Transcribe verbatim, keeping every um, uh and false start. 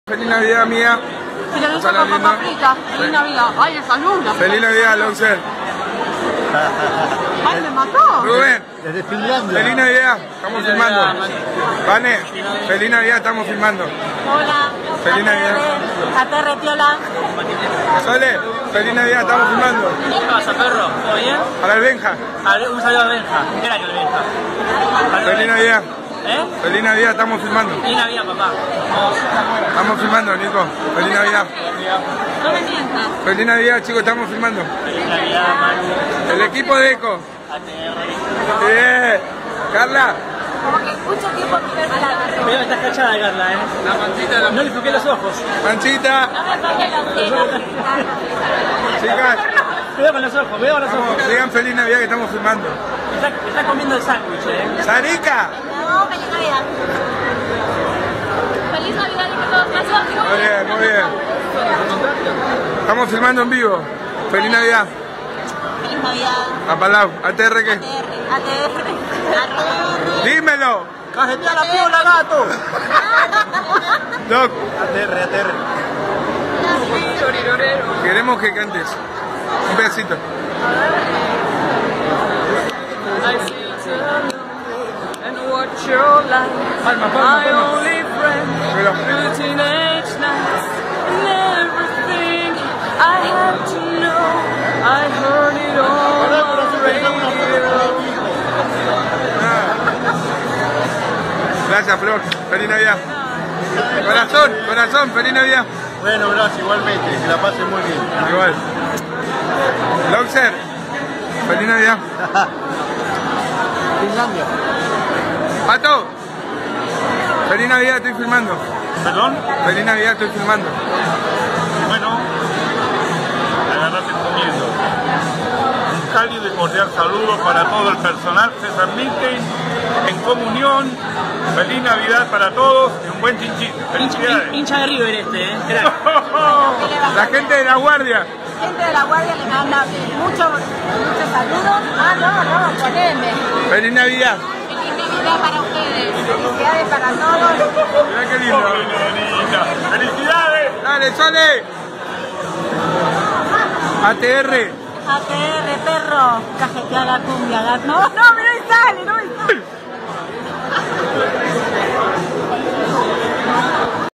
Feliz Navidad, mía. Si le dejo con papas fritas. Feliz Navidad. Ay, de salud. Feliz Navidad, Loncer. Ay, me mató. Rubén. Desde Finlandia. Feliz Navidad. Estamos filmando. Vane. Feliz Navidad, estamos filmando. Hola. Feliz Navidad. A T R, Tiola. Sole. Feliz Navidad, estamos filmando. ¿Qué pasa, perro? ¿Todo bien? Para el Benja. Un saludo a Benja. ¿Qué año el Benja? Feliz Navidad. ¿Eh? Feliz Navidad, estamos filmando. Feliz Navidad, papá. Vamos. Estamos filmando, Nico. Feliz Navidad. No me mientas. Feliz Navidad, chicos, estamos filmando. Feliz Navidad, Manu. El equipo de Eco. A T R. Bien. Carla. Como que mucho tiempo sin ver palabras. Cuidado, estás cachada, Carla, ¿eh? La pancita. No le toqué los ojos. Manchita. No me toques los dedos. Chicas. Cuidado con los ojos, cuidado con los ojos. Digan feliz Navidad que estamos filmando. Está, está comiendo el sándwich, ¿eh? ¡Sarica! No, feliz Navidad. Feliz Navidad y que todos pasen. Muy bien, muy bien. Estamos filmando en vivo. Feliz Navidad. Feliz Navidad. A Palau. ¿A T R qué? A T R. ¡Dímelo! ¡Cajetea la piola, gato! Doc, A T R, A T R. queremos que cantes. Un pedacito. Palma, palma, palma. Pero, gracias, Flor. Feliz Navidad. Corazón, corazón, feliz Navidad. Bueno, gracias, igualmente. Que la pasen muy bien. Igual. Loncer, feliz Navidad. Finlandia. Pato, feliz Navidad, estoy filmando. ¿Perdón? Feliz Navidad, estoy filmando. Bueno, agarrate comiendo. Un cálido y cordial saludo para todo el personal César Meeting, en comunión. Feliz Navidad para todos y un buen chinchín. Felicidades. Hincha de River este, ¿eh? Crack. La gente de la guardia. Gente de la guardia le manda muchos muchos saludos. Ah, no, no, poneme. Feliz Navidad. Feliz Navidad para ustedes. Felicidades para todos. Mirá qué lindo. ¡Felicidades! Dale, Sole. A T R. A T R, perro. Cajetea la cumbia, gato. No, no, mira y sale, no me sale.